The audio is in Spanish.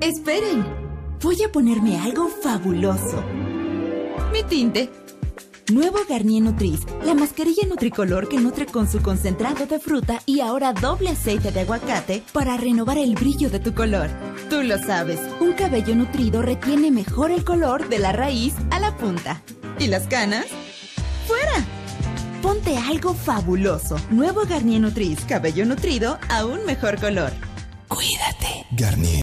¡Esperen! Voy a ponerme algo fabuloso. Mi tinte. Nuevo Garnier Nutris, la mascarilla Nutricolor que nutre con su concentrado de fruta y ahora doble aceite de aguacate para renovar el brillo de tu color. Tú lo sabes, un cabello nutrido retiene mejor el color de la raíz a la punta. ¿Y las canas? ¡Fuera! Ponte algo fabuloso. Nuevo Garnier Nutris, cabello nutrido a un mejor color. Cuídate. Garnier.